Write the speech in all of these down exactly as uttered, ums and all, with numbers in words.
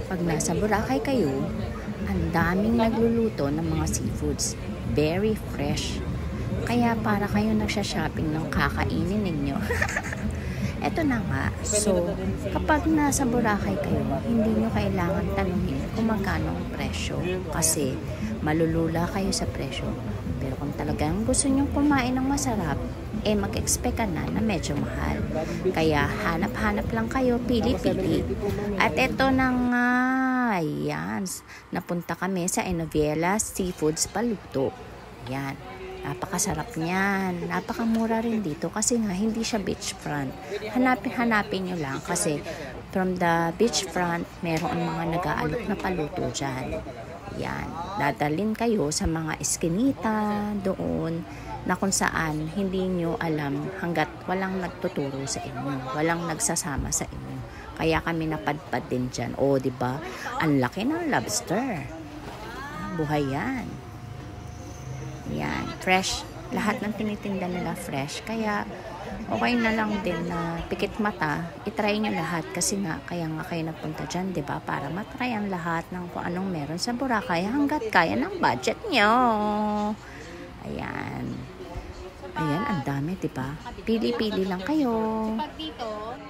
Pag nasa Boracay kayo, ang daming nagluluto ng mga seafoods. Very fresh. Kaya para kayo nagsha-shopping ng kakainin ninyo. Eto na nga. So, kapag nasa Boracay kayo, hindi nyo kailangan tanungin kung magkano ang presyo. Kasi malulula kayo sa presyo. Pero kung talagang gusto nyo kumain ng masarap, eh mag-expect ka na na medyo mahal. Kaya hanap-hanap lang kayo, pili-pili. At eto na nga, yan, napunta kami sa Enoviela Seafoods Paluto. Yan, napakasarap niyan. Napakamura rin dito kasi nga hindi siya beachfront. Hanapin-hanapin nyo lang kasi from the beachfront, meron mga nag-aalok na paluto dyan. Yan, dadalhin kayo sa mga eskinita doon na kung saan hindi nyo alam hanggat walang nagtuturo sa inyo, walang nagsasama sa inyo. Kaya kami napadpad din dyan. O, diba? Ang laki ng lobster. Buhay yan. Yan, fresh. Lahat ng tinitinda nila fresh. Kaya, okay na lang din na pikit mata, itry nyo lahat kasi nga, kaya nga kayo napunta dyan, diba? Para matry ang lahat ng kung anong meron sa Boracay hanggat kaya ng budget nyo. Ayan. Ayan, ang dami, diba? Pili-pili lang kayo. Pag dito,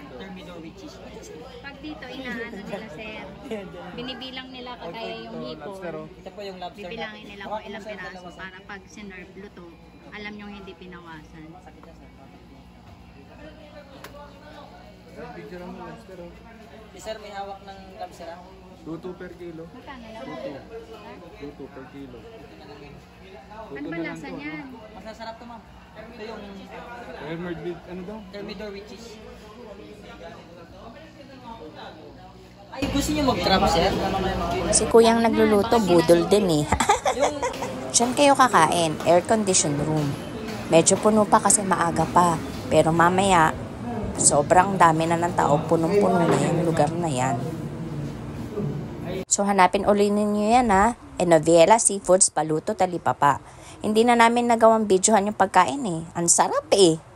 pag dito, inaano nila, sir. Binibilang nila kagaya yung hipon. Ito po yung lobster. Bibilangin nila kung ilang piraso para pag sinerve luto, alam nyo hindi pinawasan. Picture mo lobster. Si sir may hawak ng lobster. two two per kilo. Magkano lang? two two per kilo. Ano ba lasa niyan? Masasarap to, ma'am. Ito yung Emerald with ano daw? thermidor with cheese. Ay, gusto niyo mag-crab, sir? Si kuyang nagluluto, budol din eh. Diyan kayo kakain, air condition room. Medyo puno pa kasi maaga pa. Pero mamaya, sobrang dami na ng tao, punong-puno na yung lugar na yan. So hanapin ulit ninyo yan ha. Enoviela Seafoods Paluto Talipapa. Hindi na namin nagawang videohan yung pagkain eh. Ang sarap eh.